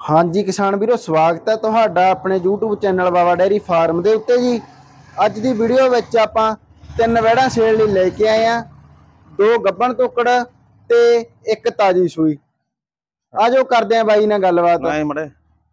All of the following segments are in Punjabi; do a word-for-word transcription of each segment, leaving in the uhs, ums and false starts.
हाँ जी किसान वीरो स्वागत है तुहाडा अपने YouTube channel Baba dairy farm के उत्ते जी। अज की वीडियो विच आपां तीन वैड़ां सेल लई लैके आए हैं, दो गब्बन टोकड़ ते एक ताजी सूई। आज करदे हैं बाई नाल गलबात।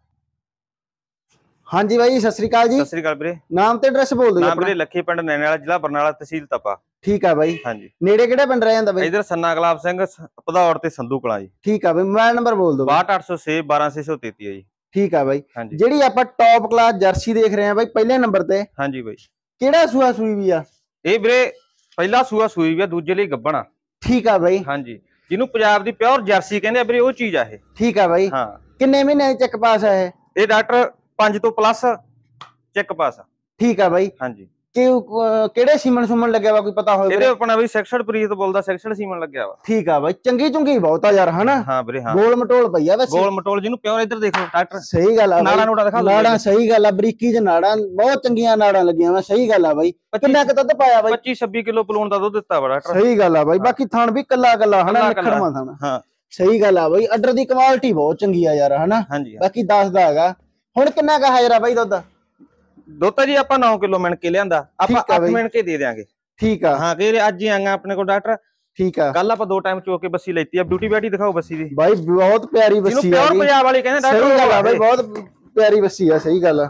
हाँ जी बाई सत श्री अकाल जी। सत श्री अकाल वीरे। नाम ते एड्रैस बोल दो जी अपना। लखी पिंड नैने वाला, जिला बरनाला, तहसील तपा। ठीक है बाई। हाँ जी। नेड़े किहड़ा पिंड रह जांदा बाई? इधर सन्ना गुलाब सिंह भदौड़ ते संधू कला जी। ठीक है बाई। मोबाइल नंबर बोल दो। बाहठ आठ सौ छे बारह छे सौ तेती है जी। ठीक है बाई। हाँ जी। जिहड़ी आपां टॉप क्लास जर्सी देख रहे हैं बाई पहले नंबर ते। हाँ जी बाई। किहड़ा सूआ सूई भी आ? ਇਹ ਵੀਰੇ ਪਹਿਲਾ ਸੂਆ ਸੂਈ ਵੀ ਆ, ਦੂਜੇ ਲਈ ਗੱਬਣਾ। ठीक है बाई। हाँ जी। ਜਿਹਨੂੰ ਪੰਜਾਬ ਦੀ ਪਿਓਰ ਜਰਸੀ ਕਹਿੰਦੇ ਆ ਵੀਰੇ, ਉਹ ਚੀਜ਼ ਆ ਇਹ। ठीक है बाई। ਹਾਂ। किन्ने महीने चेक पास है? ਇਹ ਡਾਕਟਰ पांच ਤੋਂ प्लस ਚੈੱਕ ਪਾਸ ਆ। ठीक है बाई। हाँ जी। कि ਕਿਹੜੇ ਸੀਮਨ ਸੁਮਨ ਲੱਗਿਆ ਵਾ ਕੋਈ ਪਤਾ ਹੋਵੇ? ਇਹਦੇ ਆਪਣਾ ਵੀ ਸੈਕਸ਼ਨ ਪ੍ਰੀਤ ਬੋਲਦਾ, ਸੈਕਸ਼ਨ ਸੀਮਨ ਲੱਗਿਆ ਵਾ। ਠੀਕ ਆ ਬਾਈ। ਚੰਗੀ ਚੁੰਗੀ ਬਹੁਤ ਆ ਯਾਰ ਹਨਾ। ਹਾਂ ਵੀਰੇ ਹਾਂ। ਗੋਲ ਮਟੋਲ ਪਈਆ ਵੈਸੇ। ਗੋਲ ਮਟੋਲ ਜਿਹਨੂੰ ਪਿਓਰ ਇੱਧਰ ਦੇਖੋ ਡਾਕਟਰ। ਸਹੀ ਗੱਲ ਆ ਬਾਈ। ਨਾੜਾਂ ਨੂੜਾਂ ਦਿਖਾ ਦਿਓ। ਨਾੜਾਂ ਸਹੀ ਗੱਲ ਆ, ਬਰੀਕੀ ਚ ਨਾੜਾਂ ਬਹੁਤ ਚੰਗੀਆਂ ਨਾੜਾਂ ਲੱਗੀਆਂ ਵਾ। ਸਹੀ ਗੱਲ ਆ ਬਾਈ। ਕਿੰਨਾ ਕੁ ਦੁੱਧ ਪਾਇਆ ਬਾਈ? पच्चीस छब्बीस किलो ਪਲੂਣ ਦਾ ਦੁੱਧ ਦਿੱਤਾ ਵਾ ਡਾਕਟਰ। ਸਹੀ ਗੱਲ ਆ ਬਾਈ। ਬਾਕੀ ਥਣ ਵੀ ਕੱਲਾ ਕੱਲਾ ਹਨਾ, ਨਿਖੜਵਾ ਥਣ। ਹਾਂ ਸਹੀ ਗੱਲ ਆ ਬਾਈ। ਆਰਡਰ ਦੀ ਕੁਆਲਿਟੀ ਬਹੁਤ ਚੰਗੀ ਆ ਯਾਰ ਹਨਾ। ਹਾਂਜੀ। ਬਾਕੀ ਦੱਸਦਾ ਹੈਗਾ। ਹੁਣ ਕਿੰਨਾ ਕੁ ਹਾਜ਼ਰ ਆ ਬਾਈ ਦੁੱਧ? ਦੁੱਧ ਜੀ ਆਪਾਂ नौ किलो ਮਿਣ ਕੇ ਲਿਆਂਦਾ, ਆਪਾਂ ਅੱਠ ਮਿਣ ਕੇ ਦੇ ਦੇਾਂਗੇ। ਠੀਕ ਆ। ਹਾਂ ਕਿ ਅੱਜ ਹੀ ਆਂਗਾ ਆਪਣੇ ਕੋਲ ਡਾਕਟਰ। ਠੀਕ ਆ। ਕੱਲ ਆਪਾਂ ਦੋ ਟਾਈਮ ਚੋ ਕੇ ਬੱਸੀ ਲੈਤੀ ਆ। ਬਿਊਟੀ ਬੈਟੀ ਦਿਖਾਓ ਬੱਸੀ ਦੀ ਬਾਈ, ਬਹੁਤ ਪਿਆਰੀ ਬੱਸੀ ਆ। ਜਿਹਨੂੰ ਪਿਓਰ ਪੰਜਾਬ ਵਾਲੀ ਕਹਿੰਦੇ ਡਾਕਟਰ। ਸਹੀ ਗੱਲ ਆ ਬਾਈ, ਬਹੁਤ ਪਿਆਰੀ ਬੱਸੀ ਆ। ਸਹੀ ਗੱਲ ਆ।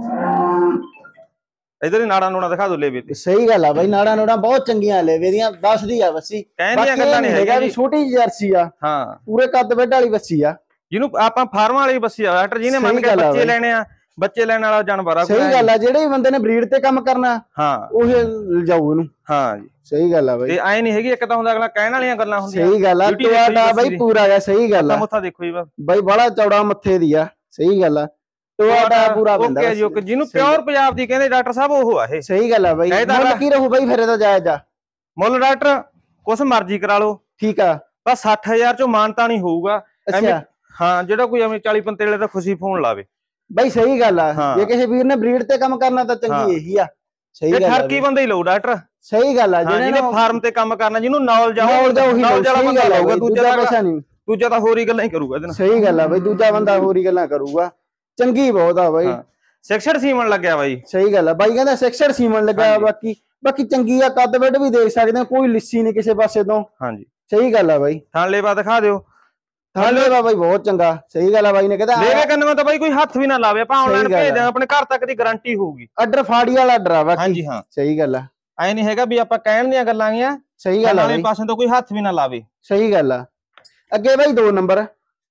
ਇਧਰ ਹੀ ਨਾੜਾਂ ਨੂੜਾਂ ਦਿਖਾ ਦੋ ਲੇਵੇ ਤੇ। ਸਹੀ ਗੱਲ ਆ ਬਾਈ। ਨਾੜਾਂ ਨੂੜਾਂ ਬਹੁਤ ਚੰਗੀਆਂ ਲੇਵੇ ਦੀਆਂ, ਦੱਸਦੀ ਆ ਬੱਸੀ। ਕਹਿੰਦੀਆਂ ਗੱਲਾਂ ਨਹੀਂ ਹੈਗਾ ਵੀ ਛੋਟੀ ਜਰਸੀ ਆ। ਹਾਂ ਪੂਰੇ ਕੱਦ ਬੈੱਡ ਵਾਲੀ ਬੱਸੀ ਆ, ਜਿਹਨੂੰ ਆਪਾਂ ਫਾਰਮ ਵਾਲੀ ਬੱਸੀ ਆ ਡਾਕਟਰ। ਜਿਹਨੇ ਮੰਨ ਕੇ ਬੱਚੇ ਲੈਣੇ ਆ, ਬੱਚੇ ਲੈਣ ਵਾਲਾ ਜਾਨਵਰ ਆ। ਸਹੀ ਗੱਲ ਆ। ਜਿਹੜੇ ਵੀ ਬੰਦੇ ਨੇ ਬਰੀਡ ਤੇ ਕੰਮ ਕਰਨਾ ਹਾਂ ਉਹ ਲਿਜਾਊ ਇਹਨੂੰ। ਹਾਂ ਜੀ ਸਹੀ ਗੱਲ ਆ ਬਾਈ। ਤੇ ਐ ਨਹੀਂ ਹੈਗੀ ਇੱਕ ਤਾਂ ਹੁੰਦਾ ਅਗਲਾ ਕਹਿਣ ਵਾਲੀਆਂ ਗੱਲਾਂ ਹੁੰਦੀਆਂ। ਸਹੀ ਗੱਲ ਆ। ਟੋਆ ਬਾਈ ਪੂਰਾ ਆ। ਸਹੀ ਗੱਲ ਆ। ਮੱਥਾ ਦੇਖੋ ਜੀ ਬਾਈ, ਬੜਾ ਚੌੜਾ ਮੱਥੇ ਦੀ ਆ। ਸਹੀ ਗੱਲ ਆ। ਟੋਆ ਪੂਰਾ ਬੰਦਾ। ਓਕੇ ਜੀ ਓਕੇ। ਜਿਹਨੂੰ ਪਿਓਰ ਪੰਜਾਬ ਦੀ ਕਹਿੰਦੇ ਡਾਕਟਰ ਸਾਹਿਬ, ਉਹ ਆ ਇਹ। ਸਹੀ ਗੱਲ ਆ ਬਾਈ। ਮੁੱਲ ਕੀ ਰਹੂ ਬਾਈ ਫਿਰ ਇਹਦਾ ਜਾਇਜ਼ ਆ? ਮੁੱਲ ਡਾਕਟਰ ਕੁਛ ਮਰਜ਼ੀ ਕਰਾ ਲਓ। ਠੀਕ ਆ। ਬਸ ਸੱਠ ਹਜ਼ਾਰ ਚੋਂ ਮਾਨਤਾ ਨਹੀਂ ਹੋਊਗਾ। ਅੱਛਾ। ਹਾਂ ਜਿਹੜਾ ਕੋਈ ਐਵੇਂ ਚਾਲੀ ਪੰਤਾਲੀ ਦਾ ਖੁਸ਼ੀ ਫੋਨ ਲਾਵੇ ਬਾਈ। ਸਹੀ ਗੱਲ ਆ। ਜੇ ਕਿਸੇ ਵੀਰ ਨੇ ਬਰੀਡ ਤੇ ਕੰਮ ਕਰਨਾ ਤਾਂ ਚੰਗੀ ਇਹੀ ਆ। ਸਹੀ ਗੱਲ ਆ। ਠਰਕੀ ਬੰਦਾ ਹੀ ਲਊ ਡਾਕਟਰ। ਸਹੀ ਗੱਲ ਆ। ਜਿਹਨੇ ਫਾਰਮ ਤੇ ਕੰਮ ਕਰਨਾ, ਜਿਹਨੂੰ ਨੌਲੇਜ ਆ, ਨੌਲੇਜ ਉਹੀ ਵਾਲਾ ਬੰਦਾ ਲਾਊਗਾ। ਦੂਜਾ ਪੈਸਾ ਨਹੀਂ। ਦੂਜਾ ਤਾਂ ਹੋਰ ਹੀ ਗੱਲਾਂ ਹੀ ਕਰੂਗਾ ਇਹਦੇ ਨਾਲ। ਸਹੀ ਗੱਲ ਆ ਬਾਈ। ਦੂਜਾ ਬੰਦਾ ਹੋਰ ਹੀ ਗੱਲਾਂ ਕਰੂਗਾ। ਚੰਗੀ ਬਹੁਤ ਆ ਬਾਈ। ਸੈਕਸ਼ਨ ਸੀਮਨ ਲੱਗਿਆ ਬਾਈ। ਸਹੀ ਗੱਲ ਆ ਬਾਈ। ਕਹਿੰਦਾ ਸੈਕਸ਼ਨ ਸੀਮਨ ਲੱਗਾ। ਬਾਕੀ ਬਾਕੀ ਚੰਗੀ ਆ। ਕੱਦ ਵੱਡ ਵੀ ਦੇਖ ਸਕਦੇ ਆ, ਕੋਈ ਲਿੱਸੀ ਨਹੀਂ ਕਿਸੇ ਪਾਸੇ ਤੋਂ। ਹਾਂਜੀ ਸਹੀ ਗੱਲ ਆ ਬਾਈ। ਥਾਂ ਲੇਵਾ ਦਿਖਾ ਦਿਓ। ਥਾਂ ਲੇਵਾ ਬਾਈ ਬਹੁਤ ਚੰਗਾ। ਸਹੀ ਗੱਲ ਆ ਬਾਈ ਨੇ ਕਹਿੰਦਾ ਲੇਵੇ ਕੰਨੋਂ ਤਾਂ ਬਾਈ ਕੋਈ ਹੱਥ ਵੀ ਨਾ ਲਾਵੇ। ਆਪਾਂ ਆਨਲਾਈਨ ਭੇਜ ਦਿਆਂ, ਆਪਣੇ ਘਰ ਤੱਕ ਦੀ ਗਾਰੰਟੀ ਹੋਊਗੀ। ਆਰਡਰ ਫਾੜੀ ਵਾਲਾ ਆਰਡਰ ਆ ਬਾਕੀ। ਹਾਂਜੀ ਹਾਂ ਸਹੀ ਗੱਲ ਆ। ਐ ਨਹੀਂ ਹੈਗਾ ਵੀ ਆਪਾਂ ਕਹਿਣ ਦੀਆਂ ਗੱਲਾਂ ਗੀਆਂ। ਸਹੀ ਗੱਲ ਆ। ਵਾਲੇ ਪਾਸੇ ਤੋਂ ਕੋਈ ਹੱਥ ਵੀ ਨਾ ਲਾਵੇ। ਸਹੀ ਗੱਲ ਆ। ਅੱਗੇ ਬਾਈ ਦੋ ਨੰਬਰ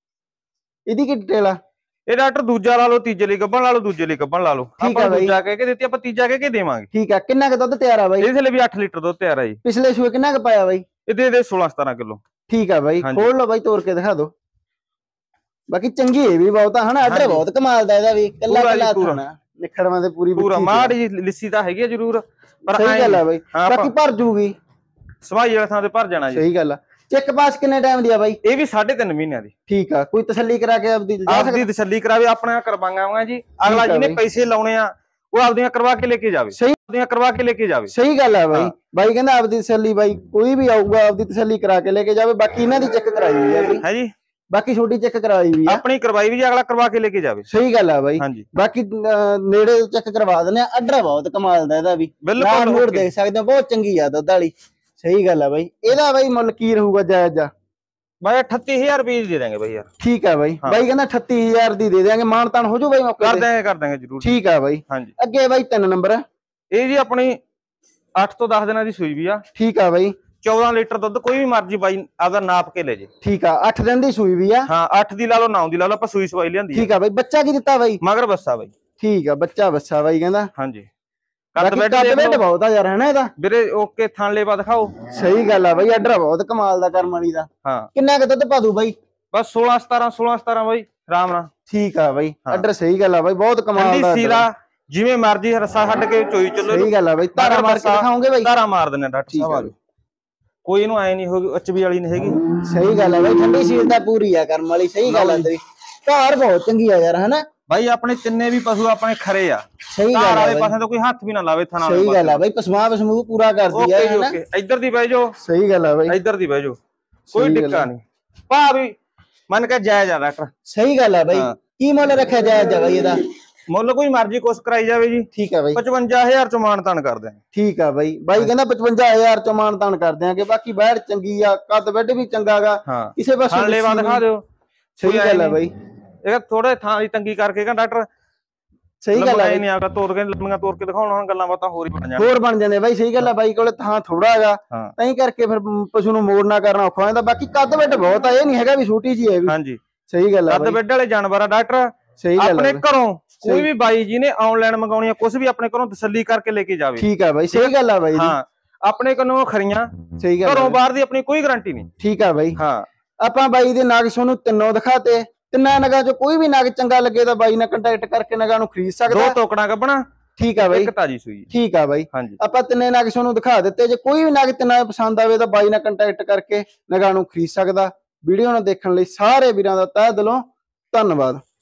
ਇਹਦੀ ਕੀ ਡਿਟੇਲ ਆ? ਇਹ ਡਾਕਟਰ ਦੂਜਾ ਲਾ ਲਓ, ਤੀਜੇ ਲਈ ਗੱਬਣ ਲਾ ਲਓ, ਦੂਜੇ ਲਈ ਗੱਬਣ ਲਾ ਲਓ। ਆਪਾਂ ਦੂਜਾ ਕਹਿ ਕੇ ਦਿੱਤੀ, ਆਪਾਂ ਤੀਜਾ ਕਹਿ ਕੇ ਦੇਵਾਂਗੇ। ਠੀਕ ਆ। ਕਿੰਨਾ ਕੁ ਦੁੱਧ ਤਿਆਰ ਆ ਬਾਈ? ਇਹਦੇ ਲਈ ਵੀ ਅੱਠ ਲੀਟਰ ਦੁੱਧ ਤਿਆਰ ਆ ਜੀ। ਪਿਛਲੇ ਸੂਏ ਕਿੰਨਾ ਕੁ ਪਾਇਆ ਬਾਈ? ਇਹਦੇ ਦੇ सोलह सत्रह ਕਿਲੋ। ਠੀਕ ਆ ਬਾਈ। ਖੋਲ ਲਓ ਬਾਈ, ਤੋੜ ਕੇ ਦਿਖਾ ਦਿਓ। ਬਾਕੀ ਚੰਗੀ ਇਹ ਵੀ ਬਹੁਤ ਆ ਹਨਾ। ਆਰਡਰ ਬਹੁਤ ਕਮਾਲ ਦਾ ਇਹਦਾ ਵੀ। ਕੱਲਾ ਕੱਲਾ ਥਾਣਾ ਨਿਖੜਵਾਂ ਤੇ ਪੂਰੀ ਪੂਰਾ ਮਾੜੀ ਲਿੱਸੀ ਤਾਂ ਹੈਗੀ ਜ਼ਰੂਰ, ਪਰ ਸਹੀ ਗੱਲ ਆ ਬਾਈ। ਬਾਕੀ ਭਰ ਜੂਗੀ। ਸਵਾਈ ਵਾਲੇ ਥਾਂ ਤੇ ਭਰ ਜਾਣਾ ਜੀ। ਸਹੀ ਗੱਲ ਆ। ਚੈੱਕ ਪਾਸ ਕਿੰਨੇ ਟਾਈਮ ਦੀ ਆ ਬਾਈ? ਇਹ ਵੀ ਸਾਢੇ ਤਿੰਨ ਮਹੀਨਿਆਂ ਦੀ। ਠੀਕ ਆ। ਕੋਈ ਤਸੱਲੀ ਕਰਾ ਕੇ ਆਪਦੀ ਆਪਦੀ ਤਸੱਲੀ ਕਰਾਵੇ, ਆਪਣਾ ਕਰਵਾਵਾਂਗਾ ਜੀ। ਅਗਲਾ ਜਿਹਨੇ ਪੈਸੇ ਲਾਉਣੇ ਆ ਉਹ ਆਪਦੀਆਂ ਕਰਵਾ ਕੇ ਲੈ ਕੇ ਜਾਵੇ। ਸਹੀ ਆਪਦੀਆਂ ਕਰਵਾ ਕੇ ਲੈ ਕੇ ਜਾਵੇ। ਸਹੀ ਗੱਲ ਆ ਬਾਈ। ਬਾਈ ਕਹਿੰਦਾ ਆਪਦੀ ਤਸੱਲੀ ਬਾਈ ਕੋਈ ਵੀ ਆਊਗਾ ਆਪਦੀ ਤਸੱਲੀ ਕਰਾ ਕੇ ਲੈ ਕੇ ਜਾਵੇ। ਬਾਕੀ ਇਹਨਾਂ ਦੀ ਚੈੱਕ ਕਰਾਈ ਹੋਈ ਆ ਬਾਈ। ਹੈ ਜੀ। ਬਾਕੀ ਛੋਟੀ ਚੈੱਕ ਕਰਵਾਈ ਵੀ ਆ, ਆਪਣੀ ਕਰਵਾਈ ਵੀ ਅਗਲਾ ਕਰਵਾ ਕੇ ਲੈ ਕੇ ਜਾਵੇ। ਸਹੀ ਗੱਲ ਆ ਬਾਈ। ਬਾਕੀ ਨੇੜੇ ਚੈੱਕ ਕਰਵਾ ਦਿੰਦੇ ਆ। ਆਰਡਰ ਬਹੁਤ ਕਮਾਲ ਦਾ ਇਹਦਾ ਵੀ। ਬਿਲਕੁਲ ਦੇਖ ਸਕਦੇ ਹੋ, ਬਹੁਤ ਚੰਗੀ ਆ ਦੁੱਧ ਵਾਲੀ। ਸਹੀ ਗੱਲ ਆ ਬਾਈ। ਇਹਦਾ ਬਾਈ ਮੁੱਲ ਕੀ ਰਹੂਗਾ ਜਾਇਜ਼ ਆ? ਬਾਈ अठत्ती हज़ार ਰੁਪਏ ਦੇ ਦਾਂਗੇ ਬਾਈ ਯਾਰ। ਠੀਕ ਆ ਬਾਈ। ਬਾਈ ਕਹਿੰਦਾ अठत्ती हज़ार ਦੀ ਦੇ ਦੇਾਂਗੇ। ਮਾਨਤਾਨ ਹੋ ਜੂ ਬਾਈ ਮੌਕੇ ਤੇ? ਕਰ ਦਾਂਗੇ ਕਰ ਦਾਂਗੇ ਜਰੂਰ। ਠੀਕ ਆ ਬਾਈ। ਹਾਂਜੀ। ਅੱਗੇ ਬਾਈ ਤਿੰਨ ਨੰਬਰ ਇਹ ਜੀ ਆਪਣੀ ਅੱਠ ਤੋਂ ਦਸ ਦਿਨਾਂ ਦੀ ਸੂਈ ਵੀ ਆ। ਠੀਕ ਆ ਬਾਈ। चौदह ਲੀਟਰ ਦੁੱਧ ਕੋਈ ਵੀ ਮਰਜ਼ੀ ਬਾਈ ਆਪਦਾ ਨਾਪ ਕੇ ਲੈ ਜੇ। ਠੀਕ ਆ। ਅੱਠ ਦਿਨ ਦੀ ਸੂਈ ਵੀ ਆ। ਹਾਂ ਅੱਠ ਦੀ ਲਾ ਲਓ, ਨੌ ਦੀ ਲਾ ਲਓ, ਆਪਾਂ ਸੂਈ ਸਵਾਈ ਲਿਆਂਦੀ। ਠੀਕ ਆ ਬਾਈ। ਬੱਚਾ ਕੀ ਦਿੱਤਾ ਬਾਈ? ਮਗਰ ਬੱਸਾ ਬਾਈ। ਠੀਕ ਆ। ਬੱਚਾ ਬੱਸਾ ਬਾਈ ਕਹਿੰਦਾ। ਹਾਂਜੀ। ਕੱਦ ਬੈੱਡ ਬਹੁਤ ਆ ਯਾਰ ਹਨਾ ਇਹਦਾ ਵੀਰੇ। ਓਕੇ ਥਾਂ ਲੇਵਾ ਦਿਖਾਓ। ਸਹੀ ਗੱਲ ਆ ਬਾਈ। ਆਰਡਰ ਬਹੁਤ ਕਮਾਲ ਦਾ ਕਰਮ ਵਾਲੀ ਦਾ। ਹਾਂ। ਕਿੰਨਾ ਕੁ ਦੁੱਧ ਪਾ ਦੂ ਬਾਈ? ਬਸ सोलह सत्रह सोलह सत्रह ਬਾਈ ਆਰਾਮ ਨਾਲ। ਠੀਕ ਆ ਬਾਈ। ਆਰਡਰ ਸਹੀ ਗੱਲ ਆ ਬਾਈ। ਬਹੁਤ ਕਮਾਲ ਦਾ ਸੀਲਾ, ਜਿਵੇਂ ਮਰਜ਼ੀ ਰੱਸਾ ਛੱਡ ਕੇ ਚੋਈ ਚੱਲੋ। ਸਹੀ ਗੱਲ ਆ ਬਾਈ। ਧਾਰਾ ਮਾਰ ਕੇ ਦਿਖਾਓਗੇ ਬਾਈ? ਧਾਰਾ ਮਾਰ ਦਿੰਨੇ ਡਾਕਟਰ ਸਾਹਿਬ। ਕੋਈ ਇਹਨੂੰ ਐ ਨਹੀਂ ਹੋਗੀ ਅਚਬੀ ਵਾਲੀ ਨਹੀਂ ਹੈਗੀ। ਸਹੀ ਗੱਲ ਆ ਬਾਈ। ਠੰਡੀ ਸੀਲ ਤਾਂ ਪੂਰੀ ਆ ਕਰਮ ਵਾਲੀ। ਸਹੀ ਗੱਲ ਆ ਤੇਰੀ। ਧਾਰ ਬਹੁਤ ਚੰਗੀ ਆ ਯਾਰ ਹਨਾ। ਬਾਈ ਆਪਣੇ ਤਿੰਨੇ ਵੀ ਪਸ਼ੂ ਆਪਣੇ ਖਰੇ ਆ। ਸਹੀ ਗੱਲ ਆ। ਵਾਲੇ ਪਾਸੇ ਤੋਂ ਕੋਈ ਹੱਥ ਵੀ ਨਾ ਲਾਵੇ ਥਣਾ। ਸਹੀ ਗੱਲ ਆ ਬਾਈ। ਪਸਮਾ ਪਸਮੂ ਪੂਰਾ ਕਰਦੀ ਆ ਹਨਾ। ਓਕੇ ਇੱਧਰ ਦੀ ਬਹਿ ਜਾਓ। ਸਹੀ ਗੱਲ ਆ ਬਾਈ। ਇੱਧਰ ਦੀ ਬਹਿ ਜਾਓ, ਕੋਈ ਟਿੱਕਾ ਨਹੀਂ। ਭਾ ਵੀ ਮੰਨ ਕੇ ਜਾਇਜ਼ ਆ ਡਾਕਟਰ। ਸਹੀ ਗੱਲ ਆ ਬਾਈ। ਕੀ ਮੁੱਲ ਰੱਖਿਆ ਜਾਇਜ਼ ਆ ਬਾਈ ਇਹਦਾ? ਮੁੱਲ ਕੋਈ ਮਰਜ਼ੀ ਕੁਛ ਕਰਾਈ ਜਾਵੇ ਜੀ। ਠੀਕ ਆ ਬਾਈ, ਪਚਵੰਜਾ ਹਜ਼ਾਰ ਚ ਮਾਨਤਾਨ ਕਰ ਦਿਆਂਗੇ। ਠੀਕ ਆ ਬਾਈ। ਬਾਈ ਕਹਿੰਦਾ ਪਚਵੰਜਾ ਹਜ਼ਾਰ ਚ ਮਾਨਤਾਨ ਕਰ ਦਿਆਂਗੇ। ਬਾਕੀ ਬੈੜ ਚੰਗੀ ਆ, ਕੱਦ ਵੱਡ ਵੀ ਚੰਗਾਗਾ, ਹਾਂ ਕਿਸੇ ਪਾਸੇ ਲੇਵਾ ਦਿਖਾ ਦਿਓ। ਸਹੀ ਗੱਲ ਆ ਬਾਈ, ਇਹ ਥੋੜੇ ਥਾਂ ਦੀ ਤੰਗੀ ਕਰਕੇ ਕਹਿੰਦਾ ਡਾਕਟਰ ਸਹੀ ਗੱਲ ਆ ਨਹੀਂ ਆਗਾ ਤੋੜ ਕੇ ਲੰਮੀਆਂ ਤੋੜ ਕੇ ਦਿਖਾਉਣ ਹੁਣ ਗੱਲਾਂ ਬਾਤਾਂ ਹੋਰ ਹੀ ਬਣ ਜਾਂਦੀਆਂ ਹੋਰ ਬਣ ਜਾਂਦੇ ਬਾਈ। ਸਹੀ ਗੱਲ ਆ ਬਾਈ ਕੋਲੇ ਥਾਂ ਥੋੜਾ ਹੈਗਾ ਤਾਂ ਹੀ ਕਰਕੇ ਫਿਰ ਪਸ਼ੂ ਨੂੰ ਮੋੜਨਾ ਕਰਨਾ ਔਖਾ ਹੋ ਜਾਂਦਾ। ਬਾਕੀ ਕੱਦ ਵੱਡ ਬਹੁਤ ਆ, ਇਹ ਨਹੀਂ ਹੈਗਾ ਵੀ ਛੋਟੀ ਜੀ ਹੈ ਵੀ। ਹਾਂਜੀ ਸਹੀ ਗੱਲ ਆ ਕੱਦ ਵੱਡ ਵਾਲੇ ਜਾਨਵਰ ਆ ਡਾਕਟਰ। ਸਹੀ ਗੱਲ ਆਪਣੇ ਘਰੋਂ ਕੋਈ ਵੀ ਬਾਈ ਜੀ ਨੇ ਆਨਲਾਈਨ ਮੰਗਾਉਣੀ ਆ ਕੁਝ ਵੀ ਆਪਣੇ ਘਰੋਂ ਤਸੱਲੀ ਕਰਕੇ ਲੈ ਕੇ ਜਾਵੇ। ਠੀਕ ਆ ਬਾਈ, ਸਹੀ ਗੱਲ ਆ ਬਾਈ। ਹਾਂ ਆਪਣੇ ਕੋਲੋਂ ਖਰੀਆਂ, ਸਹੀ ਗੱਲ, ਘਰੋਂ ਬਾਹਰ ਦੀ ਆਪਣੀ ਕੋਈ ਗਾਰੰਟੀ ਨਹੀਂ। ਠੀਕ ਆ ਬਾਈ। ਹਾਂ ਆਪਾਂ ਬਾਈ ਦੇ ਨਾਗ ਤੁਹਾਨੂੰ ਤਿੰਨੋਂ ਦਿਖਾਤੇ, ਤਿੰਨਾਂ ਨਗਾਂ ਚੋਂ ਕੋਈ ਵੀ ਨਗ ਚੰਗਾ ਲੱਗੇ ਤਾਂ ਬਾਈ ਨਾਲ ਕੰਟੈਕਟ ਕਰਕੇ ਨਗਾਂ ਨੂੰ ਖਰੀਦ ਸਕਦਾ। ਦੋ ਟੋਕਣਾ ਗੱਬਣਾ। ਠੀਕ ਆ ਬਾਈ, ਇੱਕ ਤਾਜੀ ਸੂਈ। ਠੀਕ ਆ ਬਾਈ। ਹਾਂਜੀ ਆਪਾਂ ਤਿੰਨੇ ਨਗ ਤੁਹਾਨੂੰ ਦਿਖਾ ਦਿੱਤੇ। ਜੇ ਕੋਈ ਵੀ ਨਗ ਤਿੰਨਾਂ ਪਸੰਦ ਆਵੇ ਤਾਂ ਬਾਈ ਨਾਲ ਕੰਟੈਕਟ ਕਰਕੇ ਨਗਾਂ ਨੂੰ ਖਰੀਦ ਸਕਦਾ। ਵੀਡੀਓ ਨੂੰ ਦੇਖਣ ਲਈ ਸਾਰੇ ਵੀਰਾਂ ਦਾ ਤਹਿ ਦਿਲੋਂ ਧੰਨਵਾਦ।